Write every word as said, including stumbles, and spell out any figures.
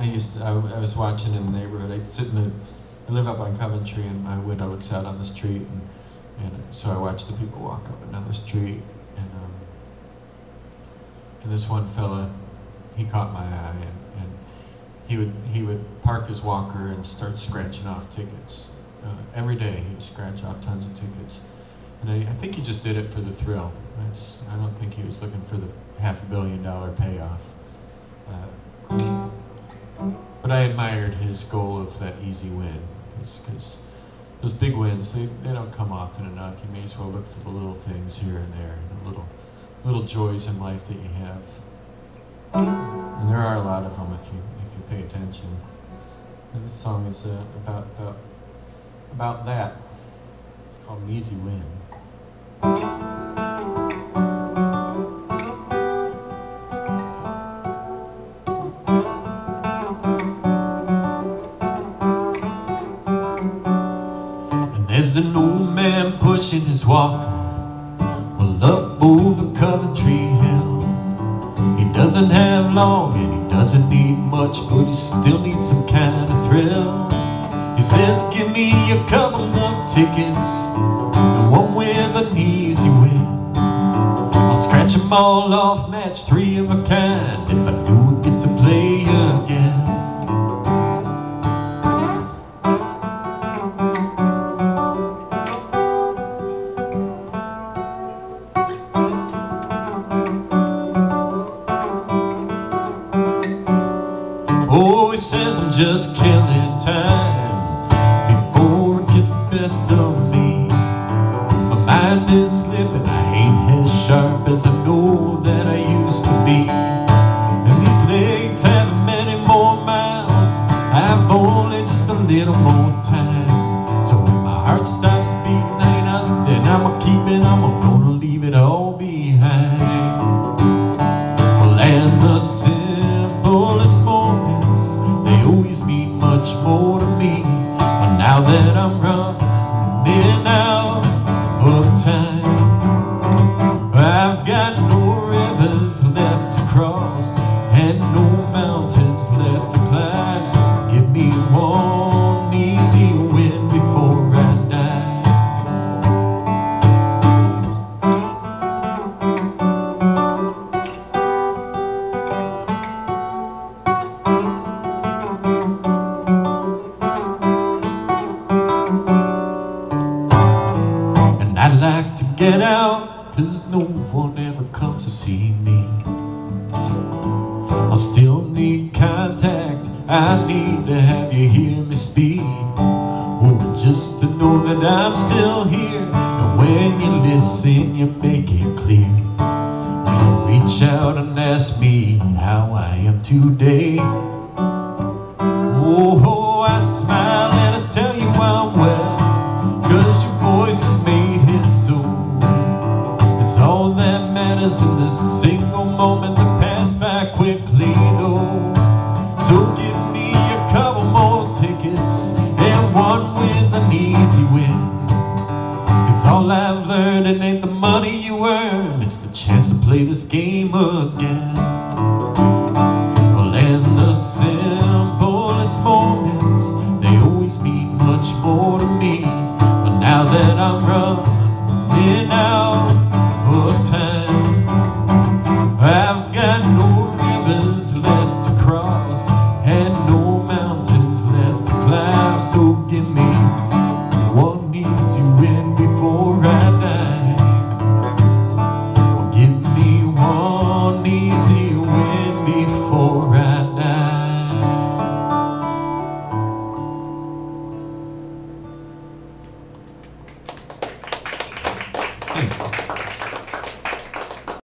I used to, I, I was watching in the neighborhood. I sit in the, I live up on Coventry, and my window looks out on the street, and, and so I watch the people walk up and down the street, and um, and this one fella, he caught my eye, and, and he would he would park his walker and start scratching off tickets. Uh, every day he would scratch off tons of tickets, and I, I think he just did it for the thrill. It's, I don't think he was looking for the half a billion dollar payoff. Uh, but I admired his goal of that easy win, because those big wins, they, they don't come often enough. You may as well look for the little things here and there, the little little joys in life that you have. And there are a lot of them if you if you pay attention. And this song is uh, about about about that. It's called An Easy Win. There's an old man pushing his walker, well, up over Coventry Hill. He doesn't have long and he doesn't need much, but he still needs some kind of thrill. He says, give me a couple of tickets and one with an easy win. I'll scratch them all off, match three of a kind, if I do get to play again. Oh, he says I'm just killing time before it gets the best of me. My mind is slipping, I ain't as sharp as I know that I used to be. And these legs have many more miles, I've only just a little more time. So when my heart stops beating, ain't nothing, then I'ma keep it, I'm gonna leave it all behind. Well, and the simplest moments, they always mean much more to me. But now that I'm running out of time, I've got no rivers left to cross and no mountains left to climb. So give me one easy win before I die. I'd like to get out, cause no one ever comes to see me. I still need contact, I need to have you hear me speak. Oh, just to know that I'm still here, and when you listen you make it clear. When you reach out and ask me how I am today, oh, I smile and I tell you I'm well, cause your voice has made it so. It's all that matters in this single moment that pass by quickly, though. So give me a couple more tickets and one with an easy win. Cause all I've learned, it ain't the money you earn, it's the chance to play this game again. Well, and the simplest moments, they always mean much more to me. But now that I'm running out of time, I've got no rivers left to cross and no mountains left to climb. So give me one easy win before I die. Well, give me one easy win before I die. Thanks.